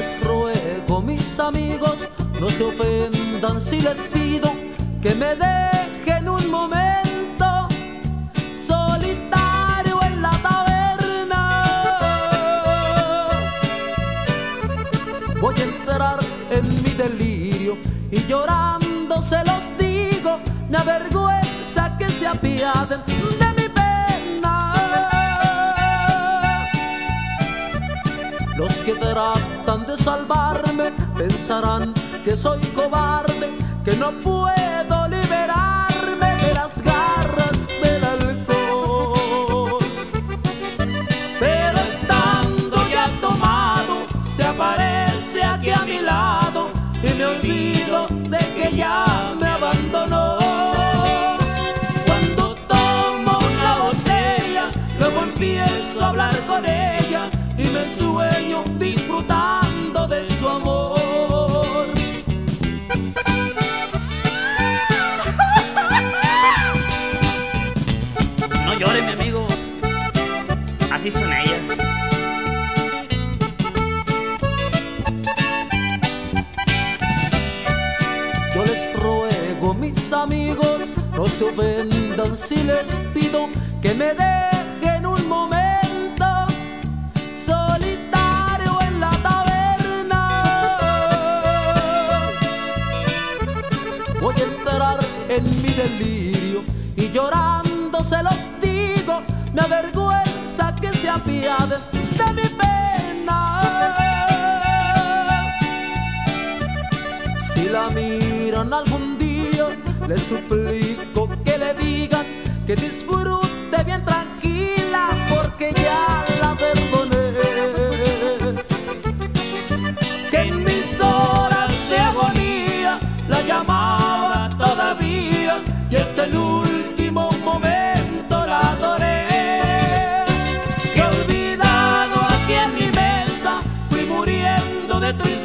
les ruego, mis amigos, no se ofendan si les pido que me dejen un momento solitario en la taberna. Voy a entrar en mi delirio y llorando se los digo, me avergüenza que se apiaden de mi pena. Los que tratan de salvarme pensarán que soy cobarde, que no puedo liberarme de las garras del alcohol. Pero estando ya tomado, se aparece aquí a mi lado y me olvido de que ya me abandonó. Cuando tomo una botella, luego empiezo a hablar con ella y me sueño disfrutando de su amor. No llores, mi amigo, así son ellas. Yo les ruego, mis amigos, no se ofendan si les pido que me dejen un momento solitario en la taberna. Voy a entrar en mi delirio y llorando se los digo, me avergüenza que se apiaden de mi pena. Si la miran algún día, les suplico que le digan que disfrute bien tranquila, porque ya la perdoné. Que en mis horas de agonía la llamaba todavía y hasta el último momento la adoré. Que olvidado aquí en mi mesa fui muriendo de tristeza